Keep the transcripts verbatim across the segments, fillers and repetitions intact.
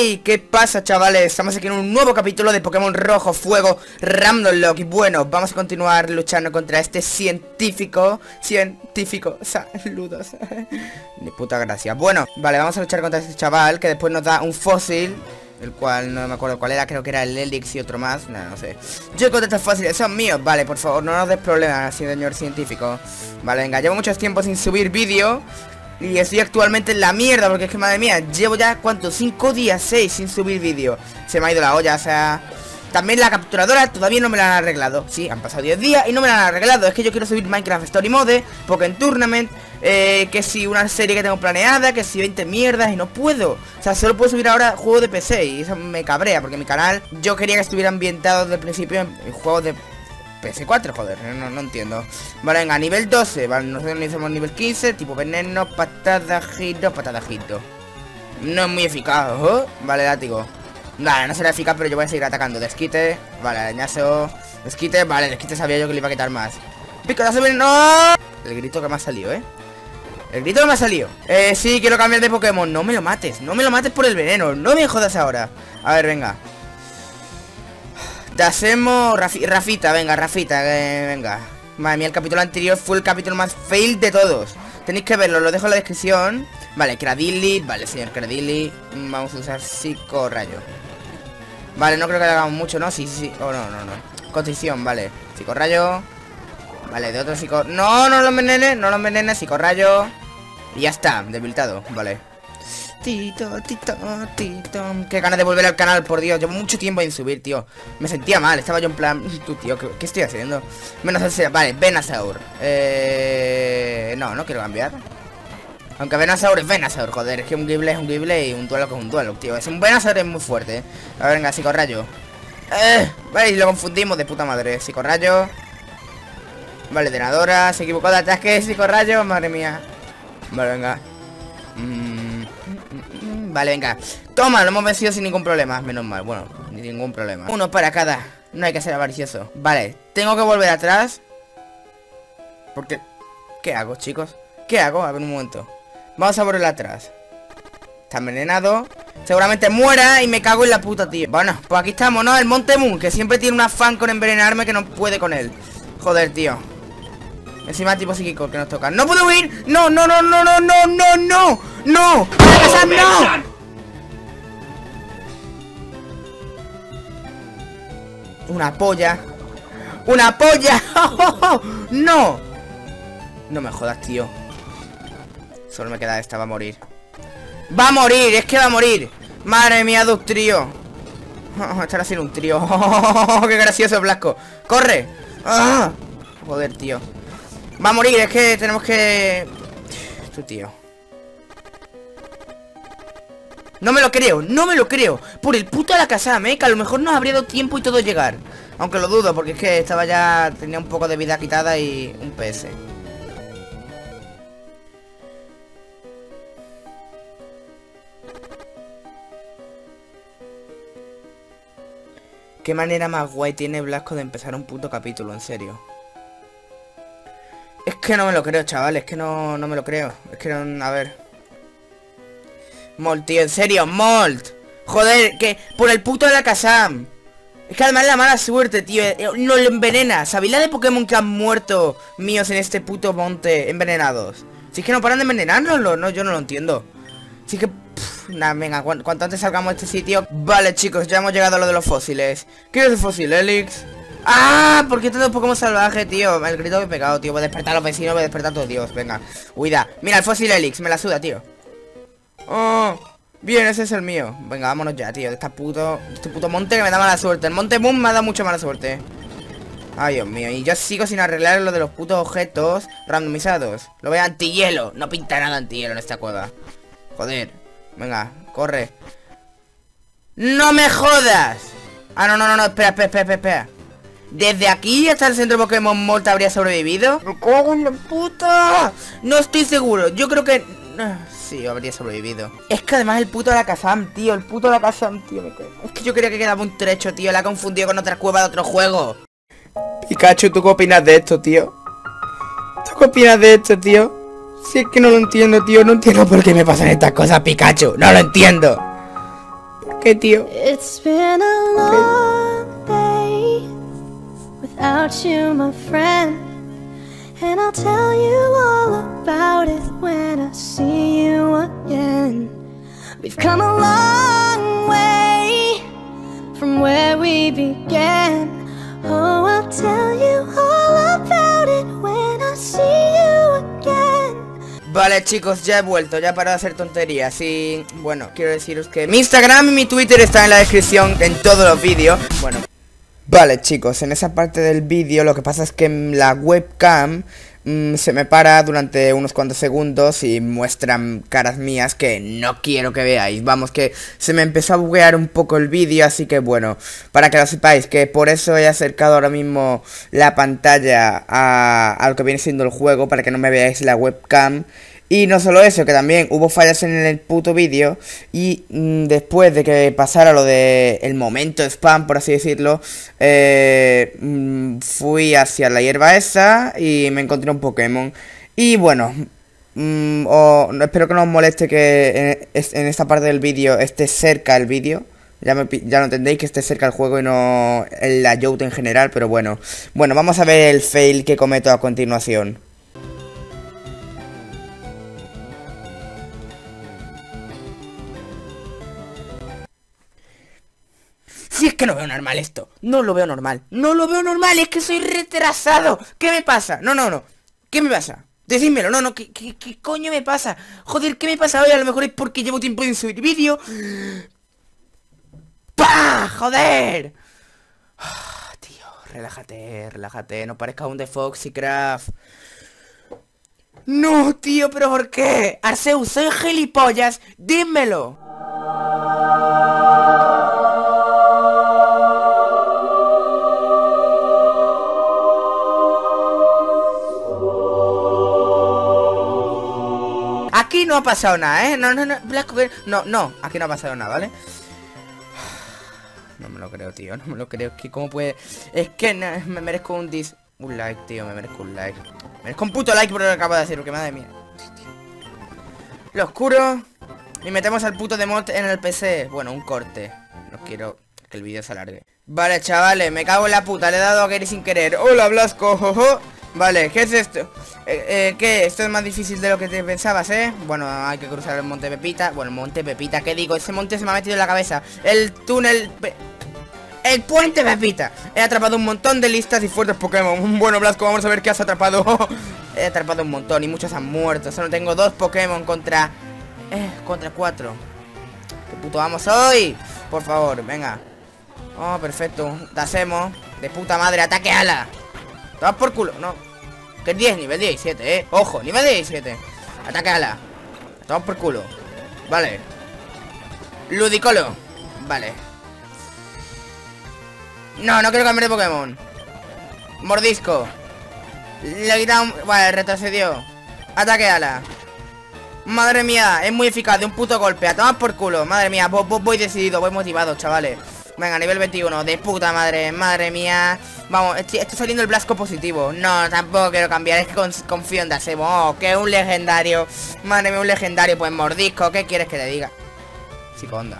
Hey, ¿qué pasa, chavales? Estamos aquí en un nuevo capítulo de Pokémon Rojo Fuego Random Lock. Y bueno, vamos a continuar luchando contra este científico Científico, saludos. Ni puta gracia. Bueno, vale, vamos a luchar contra este chaval que después nos da un fósil, el cual no me acuerdo cuál era, creo que era el Elix y otro más, no, no sé. Yo contra estos fósiles, son míos, vale, por favor, no nos des problemas, señor científico. Vale, venga, llevo mucho tiempo sin subir vídeo y estoy actualmente en la mierda, porque es que madre mía, llevo ya, ¿cuánto? cinco días, seis sin subir vídeo. Se me ha ido la olla, o sea... También la capturadora todavía no me la han arreglado. Sí, han pasado diez días y no me la han arreglado. Es que yo quiero subir Minecraft Story Mode, Pokémon Tournament, eh, que si una serie que tengo planeada, que si veinte mierdas y no puedo. O sea, solo puedo subir ahora juegos de P C y eso me cabrea, porque mi canal yo quería que estuviera ambientado desde el principio en, en juegos de P S cuatro, joder, no, no entiendo. Vale, venga, nivel doce, vale, nosotros iniciamos nivel quince, tipo veneno, patada, giro, patada, giro. No es muy eficaz, ¿oh? Vale, látigo. Vale, no será eficaz, pero yo voy a seguir atacando. Desquite, vale, arañazo. Desquite, vale, desquite sabía yo que le iba a quitar más. Picotazo veneno. El grito que me ha salido, ¿eh? El grito que me ha salido. Eh, sí, quiero cambiar de Pokémon. No me lo mates, no me lo mates por el veneno. No me jodas ahora. A ver, venga. Te hacemos Rafi, Rafita, venga, Rafita, eh, venga. Madre mía, el capítulo anterior fue el capítulo más fail de todos. Tenéis que verlo, lo dejo en la descripción. Vale, Cradily, vale, señor Cradily. Vamos a usar Psicorrayo. Vale, no creo que le hagamos mucho, ¿no? Sí, sí, sí. Oh, no, no, no. Condición, vale. Psicorrayo. Vale, de otro psico... No, no lo envenenes, no lo envenenes, Psicorrayo. Y ya está, debilitado, vale. Tito, tito, tito. Qué ganas de volver al canal, por Dios. Llevo mucho tiempo sin subir, tío. Me sentía mal, estaba yo en plan... Tú, tío, ¿qué, qué estoy haciendo? Menos el... Vale, Venusaur. Eh... No, no quiero cambiar. Aunque Venusaur es Venusaur, joder. Es que un Gible es un Gible y un duelo con un duelo, tío. Es un Venusaur es muy fuerte. A ver, venga, Psicorrayo. Eh, vale, y lo confundimos de puta madre. Psicorrayo. Vale, Drenadora. Se equivocó de ataque, Psicorrayo. Madre mía. Vale, venga. Mmm... Vale, venga. Toma, lo hemos vencido sin ningún problema. Menos mal, bueno, ni ningún problema. Uno para cada. No hay que ser avaricioso. Vale, tengo que volver atrás. Porque... ¿Qué hago, chicos? ¿Qué hago? A ver, un momento. Vamos a volver atrás. Está envenenado. Seguramente muera y me cago en la puta, tío. Bueno, pues aquí estamos, ¿no? El Monte Moon, que siempre tiene un afán con envenenarme que no puede con él. Joder, tío. Encima tipo psíquico que nos toca. ¡No puedo huir! ¡No, no, no, no, no, no, no, no! ¡No! ¡No! ¡No! Una polla. ¡Una polla! ¡No! No me jodas, tío. Solo me queda esta, va a morir. ¡Va a morir! ¡Es que va a morir! ¡Madre mía, dos tríos! Oh, estará haciendo un trío. Oh, ¡qué gracioso, Blasco! ¡Corre! ¡Ah! Joder, tío. Va a morir, es que tenemos que... Tu tío. No me lo creo, no me lo creo. Por el puto Alakazam, eh, que a lo mejor nos habría dado tiempo y todo llegar. Aunque lo dudo, porque es que estaba ya... Tenía un poco de vida quitada y un P S. Qué manera más guay tiene Blasco de empezar un puto capítulo, en serio. Es que no me lo creo, chaval, es que no, no me lo creo. Es que no, a ver. Molt, tío, en serio, Molt. Joder, que por el puto Alakazam. Es que además la mala suerte, tío. No lo envenena. ¿Sabéis la de Pokémon que han muerto míos en este puto monte envenenados? Si es que no paran de envenenárnoslo, no, yo no lo entiendo. Si es que... Pff, nada, venga, cu cuanto antes salgamos de este sitio. Vale, chicos, ya hemos llegado a lo de los fósiles. ¿Qué es el fósil, Elix? ¡Ah! ¿Por qué todo es Pokémon salvaje, tío? El grito que he pegado, tío. Voy a despertar a los vecinos, voy a despertar a todos, Dios. Venga, huida. Mira, el fósil Elix, me la suda, tío. Oh, bien, ese es el mío. Venga, vámonos ya, tío. De esta puto, este puto monte que me da mala suerte. El Monte Moon me ha dado mucha mala suerte. Ay, Dios mío. Y yo sigo sin arreglar lo de los putos objetos randomizados. Lo veo antihielo. No pinta nada antihielo en esta cueva. Joder. Venga, corre. ¡No me jodas! Ah, no, no, no, no. Espera, espera, espera, espera. ¿Desde aquí hasta el centro Pokémon Molt habría sobrevivido? ¡Me cago en la puta! No estoy seguro, yo creo que... Sí, habría sobrevivido. Es que además el puto Alakazam, tío. El puto Alakazam, tío, me cago. Es que yo creía que quedaba un trecho, tío. La ha confundido con otra cueva de otro juego. Pikachu, ¿tú qué opinas de esto, tío? ¿Tú qué opinas de esto, tío? Si es que no lo entiendo, tío. No entiendo por qué me pasan estas cosas, Pikachu. No lo entiendo. ¿Qué, tío? It's been a long day without you, my friend, and I'll tell you all about it when I see you again. We've come a long way from where we began. Oh, I'll tell you all about it when I see you again. Vale, chicos, ya he vuelto, ya he parado de hacer tonterías. Y bueno, quiero deciros que mi Instagram y mi Twitter están en la descripción en todos los vídeos. Bueno, vale, chicos, en esa parte del vídeo lo que pasa es que la webcam mmm, se me para durante unos cuantos segundos y muestran caras mías que no quiero que veáis. Vamos, que se me empezó a buguear un poco el vídeo, así que bueno, para que lo sepáis, que por eso he acercado ahora mismo la pantalla a, a lo que viene siendo el juego, para que no me veáis la webcam. Y no solo eso, que también hubo fallas en el puto vídeo. Y mmm, después de que pasara lo de el momento spam, por así decirlo, eh, mmm, fui hacia la hierba esa y me encontré un Pokémon. Y bueno, mmm, oh, espero que no os moleste que en, en esta parte del vídeo esté cerca el vídeo. Ya, me, ya lo entendéis, que esté cerca el juego y no la Yout en general, pero bueno. Bueno, vamos a ver el fail que cometo a continuación. Si es que no veo normal esto, no lo veo normal, no lo veo normal, es que soy retrasado. ¿Qué me pasa? No, no, no, ¿qué me pasa? Decídmelo, no, no, ¿qué, qué, qué coño me pasa? Joder, ¿qué me pasa hoy? A lo mejor es porque llevo tiempo sin subir vídeo. ¡Pah! ¡Joder! Oh, tío, relájate, relájate, no parezca un de Foxycraft. No, tío, ¿pero por qué? Arceus, soy gilipollas, dímelo. Aquí no ha pasado nada, ¿eh? No, no, no, Black... no, no, aquí no ha pasado nada, ¿vale? No me lo creo, tío, no me lo creo. Es que cómo puede... Es que no, me merezco un dis... Un like, tío, me merezco un like. Me merezco un puto like por lo que acabo de hacer, porque madre mía. Lo oscuro. Y metemos al puto demot en el P C. Bueno, un corte. No quiero que el vídeo se alargue. Vale, chavales, me cago en la puta. Le he dado a Gary sin querer. Hola, Blasco, jojo. Vale, ¿qué es esto? Eh, eh, ¿Qué? Esto es más difícil de lo que te pensabas, ¿eh? Bueno, hay que cruzar el monte Pepita. Bueno, el monte Pepita, ¿qué digo? Ese monte se me ha metido en la cabeza. El túnel... Pe... El puente Pepita. He atrapado un montón de listas y fuertes Pokémon. Bueno, Blasco, vamos a ver qué has atrapado. He atrapado un montón y muchos han muerto. Solo tengo dos Pokémon contra... Eh, contra cuatro. ¿Qué puto vamos hoy? Por favor, venga. Oh, perfecto. Dasemo. De puta madre, ataque ala. Toma por culo, no. Que es diez, nivel diecisiete, eh. Ojo, nivel diecisiete. Ataque ala. Toma por culo. Vale. Ludicolo. Vale. No, no quiero cambiar de Pokémon. Mordisco. Le he quitado un... Vale, retrocedió. Ataque ala. Madre mía, es muy eficaz, de un puto golpe. A tomar por culo, madre mía, voy, voy decidido, voy motivado, chavales. Venga, nivel veintiuno, de puta madre, madre mía. Vamos, estoy, estoy saliendo el Blasco positivo. No, tampoco quiero cambiar, es que con, confío en Dasemo. Oh, que es un legendario. Madre mía, un legendario, pues mordisco. ¿Qué quieres que te diga? Psico-onda.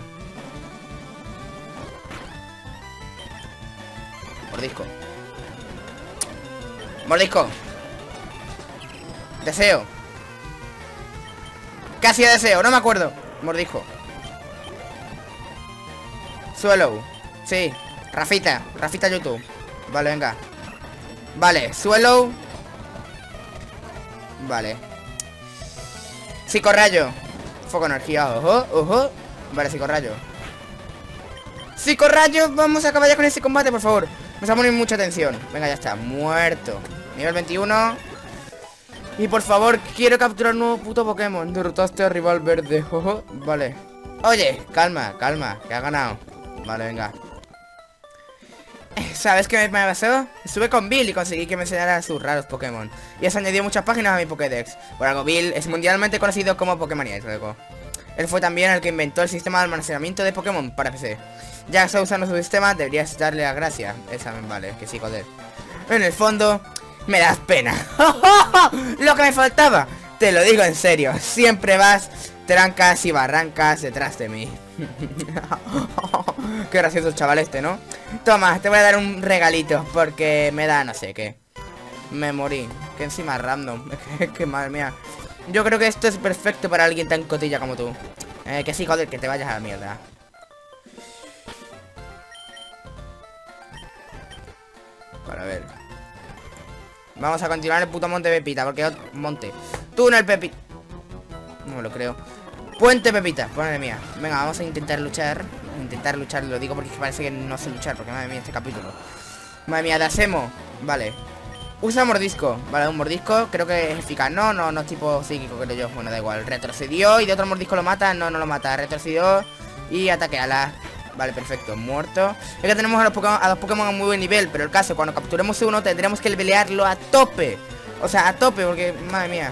Mordisco. Mordisco. Deseo. Casi deseo, no me acuerdo. Mordisco. Suelo. Sí. Rafita. Rafita YouTube. Vale, venga. Vale, suelo. Vale. Psicorrayo. Foco energía, ojo, ojo. Vale, psicorrayo. Psicorrayo, vamos a acabar ya con este combate, por favor. Me está poniendo mucha atención. Venga, ya está, muerto. Nivel veintiuno. Y por favor, quiero capturar un nuevo puto Pokémon. Derrotaste a rival verde, ojo. Vale. Oye, calma, calma, que ha ganado. Vale, venga. ¿Sabes qué me pasó? Estuve con Bill y conseguí que me enseñara sus raros Pokémon. Y eso añadió muchas páginas a mi Pokédex. Por algo, Bill es mundialmente conocido como Pokémaniaco. Él fue también el que inventó el sistema de almacenamiento de Pokémon para P C. Ya que está usando su sistema, deberías darle las gracias. Esa me vale, que sí, joder. En el fondo, me das pena. Lo que me faltaba. Te lo digo en serio. Siempre vas trancas y barrancas detrás de mí. Qué gracioso el chaval este, ¿no? Toma, te voy a dar un regalito porque me da no sé qué. Me morí. Que encima es random. Es que madre mía. Yo creo que esto es perfecto para alguien tan cotilla como tú. Eh, que sí, joder, que te vayas a la mierda. Para ver. Vamos a continuar el puto monte Pepita. Porque monte. Túnel Pepita. No me lo creo. Puente Pepita, madre mía. Venga, vamos a intentar luchar. Intentar luchar, lo digo porque parece que no sé luchar. Porque madre mía, este capítulo. Madre mía, Dasemo. Vale. Usa mordisco. Vale, un mordisco. Creo que es eficaz. No, no, no es tipo psíquico, creo yo. Bueno, da igual. Retrocedió y de otro mordisco lo mata. No, no lo mata. Retrocedió y ataque a la. Vale, perfecto, muerto. Es que tenemos a, los Pokémon, a dos Pokémon a muy buen nivel. Pero el caso, cuando capturemos uno tendremos que levelearlo a tope. O sea, a tope, porque, madre mía.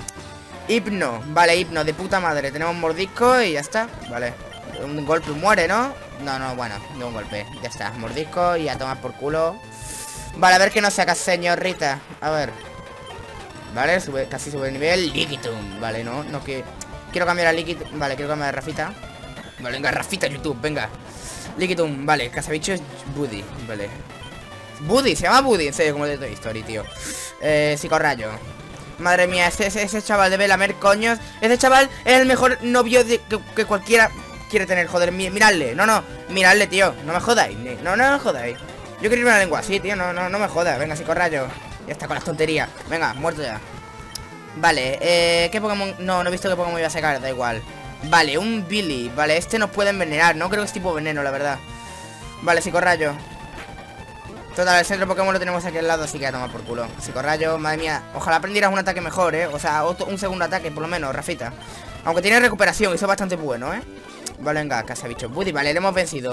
Hipno, vale, hipno, de puta madre. Tenemos mordisco y ya está. Vale, un golpe muere, ¿no? No, no, bueno, de un golpe. Ya está, mordisco y a tomar por culo. Vale, a ver qué nos saca, señorita. A ver. Vale, sube, casi sube el nivel. Liquitum, vale, no, no que. Quiero cambiar a Liquitum, vale, quiero cambiar a Rafita. Vale, venga, Rafita YouTube, venga. Liquitum, vale, cazabicho es Buddy, vale. Buddy, se llama Buddy, en serio, como de Toy Story, tío. Eh, psicorrayo. Madre mía, ese, ese, ese chaval debe lamer coños. Ese chaval es el mejor novio de, que, que cualquiera quiere tener, joder. Mi, miradle, no, no, miradle, tío. No me jodáis, no, no me jodáis. Yo quiero irme a la lengua así, tío, no, no, no me jodas. Venga, psicorrayo. Ya está con las tonterías. Venga, muerto ya. Vale, eh, ¿qué Pokémon? No, no he visto qué Pokémon iba a sacar, da igual. Vale, un Billy, vale, este nos puede envenenar. No creo que es tipo veneno, la verdad. Vale, psicorrayo. Total, el centro Pokémon lo tenemos aquí al lado, así que a tomar por culo. Psicorrayo, madre mía. Ojalá aprendieras un ataque mejor, ¿eh? O sea, otro, un segundo ataque, por lo menos, Rafita. Aunque tiene recuperación, eso es bastante bueno, ¿eh? Vale, venga, cazabicho Buddy, vale, le hemos vencido.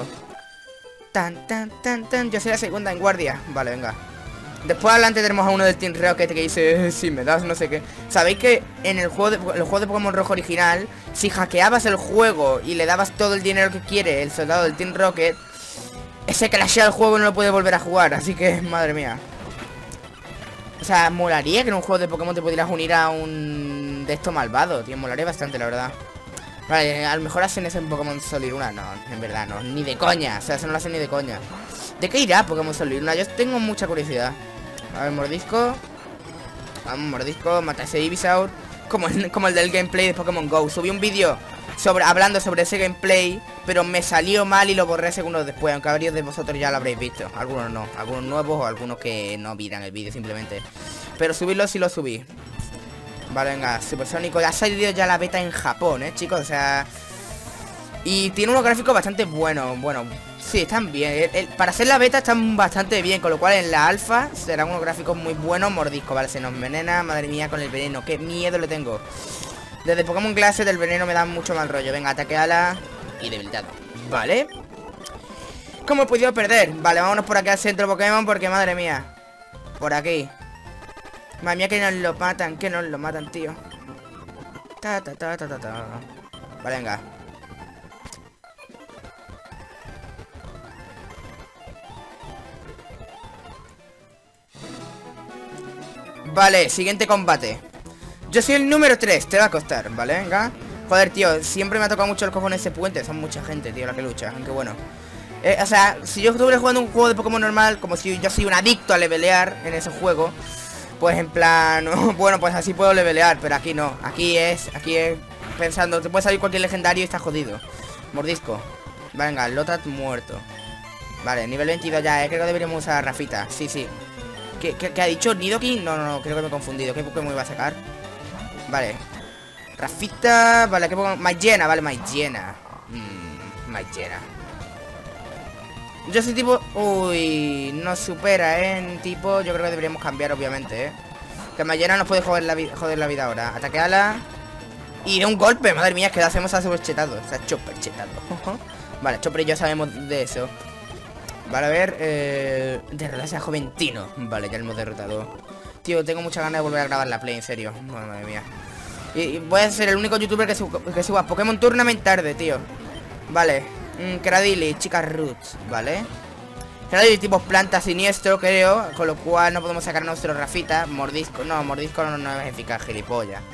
Tan, tan, tan, tan. Yo soy la segunda en guardia. Vale, venga. Después adelante tenemos a uno del Team Rocket que dice, si me das no sé qué. ¿Sabéis que en el juego de, el juego de Pokémon Rojo original, si hackeabas el juego y le dabas todo el dinero que quiere el soldado del Team Rocket, ese crashea el juego y no lo puede volver a jugar? Así que, madre mía. O sea, molaría que en un juego de Pokémon te pudieras unir a un de estos malvados, tío. Molaría bastante, la verdad. Vale, a lo mejor hacen eso en Pokémon Sol y Luna. No, en verdad no, ni de coña. O sea, eso no lo hacen ni de coña. ¿De qué irá Pokémon Sol y Luna? Yo tengo mucha curiosidad. A ver, mordisco. Vamos, mordisco, mata ese Ivysaur. Como el, como el del gameplay de Pokémon Go. Subí un vídeo sobre, hablando sobre ese gameplay, pero me salió mal y lo borré segundos después. Aunque varios de vosotros ya lo habréis visto. Algunos no, algunos nuevos o algunos que no miran el vídeo simplemente. Pero subirlo sí lo subí. Vale, venga, Supersónico. Ha salido ya la beta en Japón, eh, chicos, o sea. Y tiene unos gráficos bastante buenos. Bueno, sí, están bien. el, el, Para hacer la beta están bastante bien. Con lo cual en la alfa serán unos gráficos muy buenos. Mordisco, vale, se nos envenena. Madre mía, con el veneno, qué miedo le tengo. Desde Pokémon Clase del veneno me da mucho mal rollo. Venga, ataque ala y debilitado. Vale. ¿Cómo he podido perder? Vale, vámonos por aquí al centro Pokémon porque madre mía. Por aquí. Madre mía, que nos lo matan, que nos lo matan, tío. Ta, ta, ta, ta, ta, ta. Vale, venga. Vale, siguiente combate. Yo soy el número tres, te va a costar, ¿vale? Venga. Joder, tío, siempre me ha tocado mucho el cojones ese puente. Son mucha gente, tío, la que lucha. Aunque bueno. Eh, o sea, si yo estuviera jugando un juego de Pokémon normal, como si yo soy un adicto a levelear en ese juego, pues en plan, bueno, pues así puedo levelear, pero aquí no. Aquí es, aquí es pensando, te puede salir cualquier legendario y está jodido. Mordisco. Venga, Lotad muerto. Vale, nivel veintidós ya, eh, creo que deberíamos usar a Rafita. Sí, sí. ¿Qué, qué, qué ha dicho? ¿Nidoking? No, no, no, creo que me he confundido. ¿Qué Pokémon iba a sacar? Vale. Rafita, vale, ¿qué Pokémon? Maigena, vale, Maigena. Mmm, Maigena. Yo soy tipo... Uy, nos supera, ¿eh? En tipo, yo creo que deberíamos cambiar, obviamente, ¿eh? Que Maigena nos puede joder la, joder la vida ahora. Ataque ala. Y de un golpe, madre mía, es que lo hacemos a super chetado. O sea, chopper chetado. Vale, Chopper y yo sabemos de eso. Vale, a ver, eh... derrotarse a Joventino. Vale, ya lo hemos derrotado. Tío, tengo muchas ganas de volver a grabar la play, en serio. Bueno, madre mía. Y, y voy a ser el único youtuber que, su que suba Pokémon Tournament tarde, tío. Vale. Mm, Cradily, chicas roots, ¿vale? Cradily tipo planta siniestro, creo. Con lo cual no podemos sacar a nuestro Rafita. Mordisco, no, mordisco no, no es eficaz, gilipollas.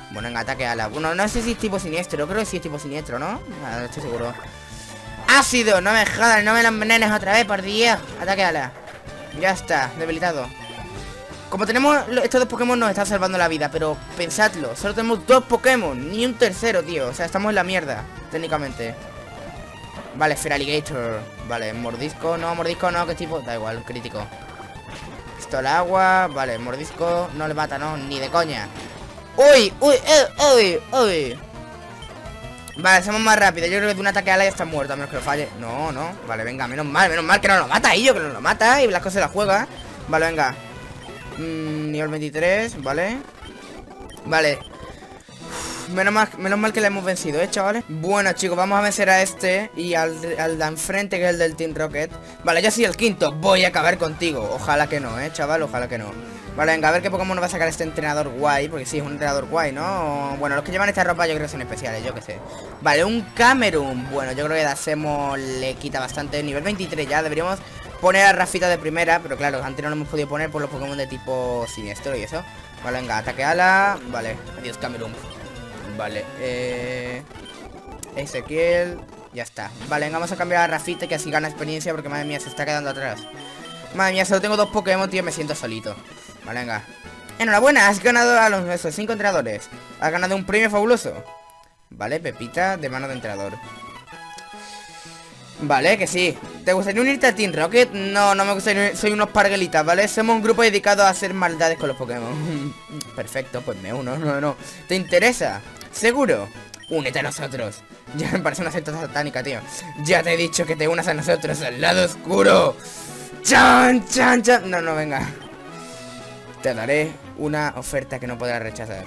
Bueno, venga, ataque ala. Bueno, no sé si es tipo siniestro. Creo que sí es tipo siniestro, ¿no? No, no estoy seguro. Ácido, no me jodas, no me lo envenenes otra vez, por Dios. Ataque ala. Ya está, debilitado. Como tenemos estos dos Pokémon nos están salvando la vida, pero pensadlo, solo tenemos dos Pokémon, ni un tercero, tío. O sea, estamos en la mierda, técnicamente. Vale, Feraligator. Vale, mordisco, no, mordisco no, ¿qué tipo? Da igual, crítico. Pistola agua, vale, mordisco, no le mata, no, ni de coña. Uy, uy, uy, uy, uy. Vale, somos más rápidos. Yo creo que de un ataque ala ya está muerto, a menos que lo falle. No, no, vale, venga, menos mal, menos mal que no lo mata ahí, yo que no lo mata y las cosas se las juega. Vale, venga. Mm, nivel veintitrés, vale. Vale. Uf, menos mal, menos mal que le hemos vencido, ¿eh, chavales? Bueno, chicos, vamos a vencer a este y al, al de enfrente, que es el del Team Rocket. Vale, yo soy el quinto, voy a acabar contigo. Ojalá que no, ¿eh, chaval? Ojalá que no. Vale, venga, a ver qué Pokémon nos va a sacar este entrenador guay. Porque sí, es un entrenador guay, ¿no? Bueno, los que llevan esta ropa yo creo que son especiales, yo qué sé. Vale, un Camerupt. Bueno, yo creo que Dasemo le quita bastante. Nivel veintitrés ya, deberíamos poner a Rafita de primera. Pero claro, antes no lo hemos podido poner por los Pokémon de tipo siniestro y eso. Vale, venga, ataque ala. Vale, adiós Camerupt. Vale, eh... Ezequiel. Ya está. Vale, venga, vamos a cambiar a Rafita, que así gana experiencia. Porque madre mía, se está quedando atrás. Madre mía, solo tengo dos Pokémon, tío, me siento solito. Vale, venga. Enhorabuena, has ganado a los nuestros cinco entrenadores. Has ganado un premio fabuloso. Vale, pepita de mano de entrenador. Vale, que sí. ¿Te gustaría unirte a Team Rocket? No, no me gustaría. Soy unos parguelitas, ¿vale? Somos un grupo dedicado a hacer maldades con los Pokémon. Perfecto, pues me uno, no, no. ¿Te interesa? ¿Seguro? Únete a nosotros. Ya me parece una secta satánica, tío. Ya te he dicho que te unas a nosotros, al lado oscuro. ¡Chan, chan, chan! No, no, venga. Te daré una oferta que no podrás rechazar.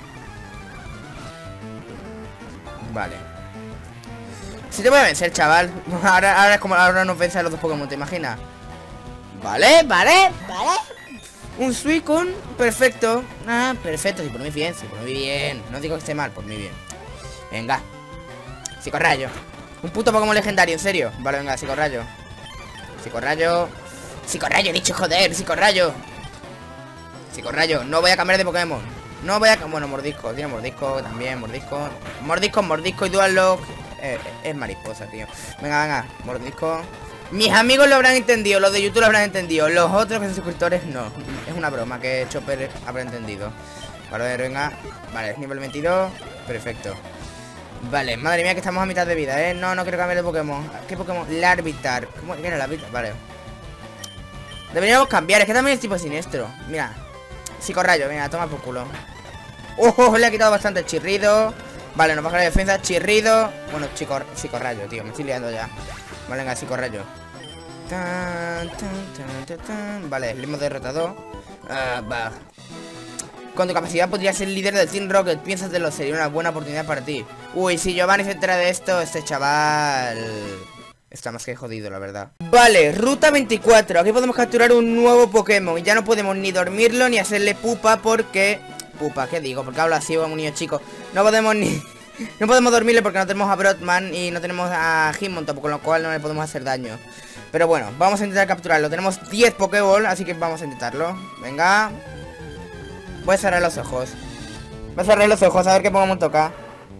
Vale. Si te voy a vencer, chaval. Ahora, ahora es como ahora nos vence a los dos Pokémon, ¿te imaginas? Vale, vale, vale. Un Suicune, perfecto. Ah, perfecto, sí, por mí bien, sí, por mí bien. No digo que esté mal, por mí bien. Venga. Psicorrayo. Un puto Pokémon legendario, en serio. Vale, venga, Psicorrayo. Psicorrayo. Psicorrayo, he dicho, joder, Psicorrayo. Psicorrayo, no voy a cambiar de Pokémon. No voy a... Bueno, mordisco, tiene mordisco también, mordisco. Mordisco, mordisco y Dual Lock. Eh, es mariposa, tío. Venga, venga, mordisco. Mis amigos lo habrán entendido, los de YouTube lo habrán entendido. Los otros que son suscriptores no. Es una broma que Chopper habrá entendido. Vale, a ver, venga. Vale, nivel veintidós. Perfecto. Vale, madre mía que estamos a mitad de vida, ¿eh? No, no quiero cambiar de Pokémon. ¿Qué Pokémon? Larvitar. ¿Cómo que era Larvitar? Vale. Deberíamos cambiar, es que también es tipo siniestro. Mira. Psicorrayo, venga, toma por culo. ¡Oh! Le ha quitado bastante chirrido. Vale, nos baja la defensa, chirrido. Bueno, chico, Psicorrayo, tío, me estoy liando ya. Vale, venga, Psicorrayo. Tan, tan, tan, tan, tan. Vale, le hemos derrotado. Ah, va. Con tu capacidad podrías ser líder del Team Rocket. Piénsatelo, sería una buena oportunidad para ti. Uy, si Giovanni se entera de esto, este chaval está más que jodido, la verdad. Vale, ruta veinticuatro. Aquí podemos capturar un nuevo Pokémon. Y ya no podemos ni dormirlo ni hacerle pupa porque... Pupa, ¿qué digo? Porque hablo así, un niño chico. No podemos ni... No podemos dormirle porque no tenemos a Broadman y no tenemos a Hitmontop, con lo cual no le podemos hacer daño. Pero bueno, vamos a intentar capturarlo. Tenemos diez Pokéball, así que vamos a intentarlo. Venga. Voy a cerrar los ojos. Voy a cerrar los ojos, a ver qué Pokémon toca.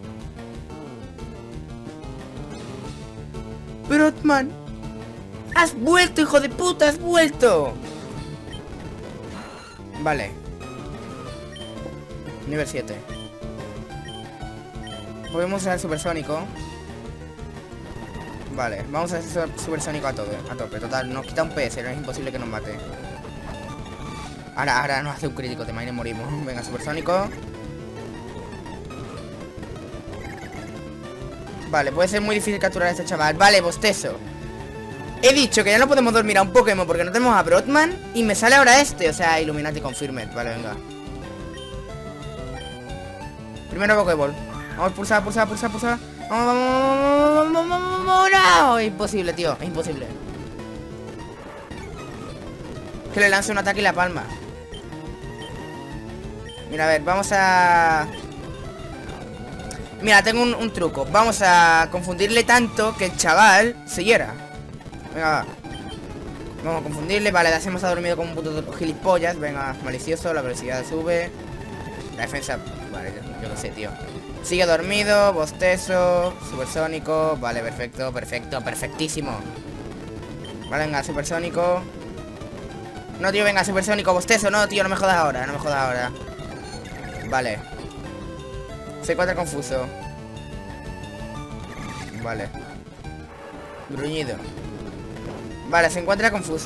Broadman, has vuelto, hijo de puta, has vuelto. Vale. Nivel siete. Podemos usar supersónico. Vale, vamos a hacer supersónico a todo, a tope. Total, nos quita un P S, no es imposible que nos mate. Ahora, ahora nos hace un crítico, te imaginas, morimos. Venga, supersónico. Vale, puede ser muy difícil capturar a este chaval. Vale, bostezo. He dicho que ya no podemos dormir a un Pokémon porque no tenemos a Broadman. Y me sale ahora este, o sea, Illuminati Confirmed. Vale, venga. Primero Pokéball. Vamos, pulsar, pulsar, pulsar, pulsar. Vamos, vamos, vamos, vamos, vamos. No, imposible, tío, es imposible. Que le lance un ataque y la palma. Mira, a ver, vamos a... Mira, tengo un, un truco. Vamos a confundirle tanto que el chaval se hiera. Venga, va. Vamos a confundirle. Vale, le hacemos a dormido como un puto gilipollas. Venga, malicioso, la velocidad sube. La defensa Vale, yo, yo lo sé, tío. Sigue dormido, bostezo, supersónico. Vale, perfecto, perfecto, perfectísimo. Vale, venga, supersónico. No, tío, venga, supersónico, bostezo. No, tío, no me jodas ahora, no me jodas ahora. Vale. Se encuentra confuso. Vale. Gruñido. Vale, se encuentra confuso.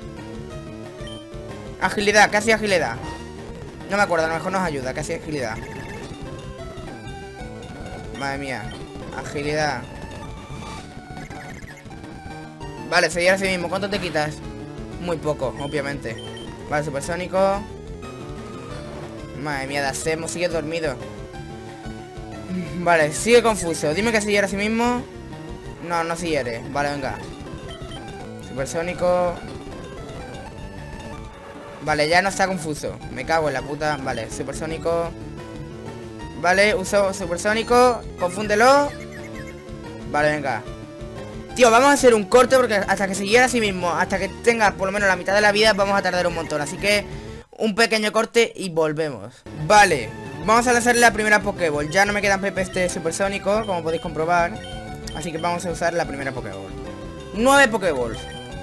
Agilidad, casi agilidad. No me acuerdo, a lo mejor nos ayuda. Casi agilidad. Madre mía. Agilidad. Vale, seguir así mismo. ¿Cuánto te quitas? Muy poco, obviamente. Vale, supersónico. Madre mía, hacemos, sigue dormido. Vale, sigue confuso. Dime que se hiere a sí mismo. No, no se hiere. Vale, venga. Supersónico. Vale, ya no está confuso. Me cago en la puta. Vale, supersónico. Vale, uso supersónico. Confúndelo. Vale, venga. Tío, vamos a hacer un corte porque hasta que se hiera a sí mismo, hasta que tenga por lo menos la mitad de la vida, vamos a tardar un montón. Así que un pequeño corte y volvemos. Vale, vamos a lanzarle la primera Pokéball. Ya no me quedan P P este supersónico, como podéis comprobar. Así que vamos a usar la primera Pokéball. Nueve Pokéballs.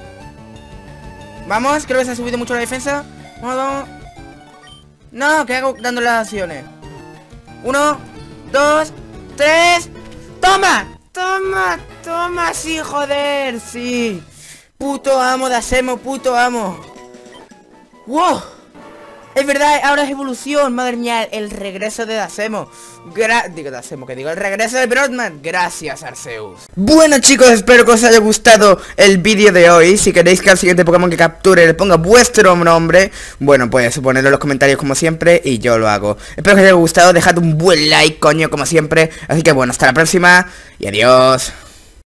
Vamos, creo que se ha subido mucho la defensa. Vamos, vamos. No, ¿qué hago dando las acciones? Uno, dos, tres. ¡Toma! ¡Toma! ¡Toma! ¡Sí, joder! ¡Sí! ¡Puto amo de Asemo! ¡Puto amo! ¡Wow! Es verdad, ahora es evolución. Madre mía, el regreso de Dasemo. Gra digo Dasemo, que digo, el regreso de Broadman. Gracias, Arceus. Bueno, chicos, espero que os haya gustado el vídeo de hoy. Si queréis que al siguiente Pokémon que capture le ponga vuestro nombre, bueno, pues ponedlo en los comentarios como siempre y yo lo hago. Espero que os haya gustado, dejad un buen like, coño, como siempre. Así que bueno, hasta la próxima y adiós.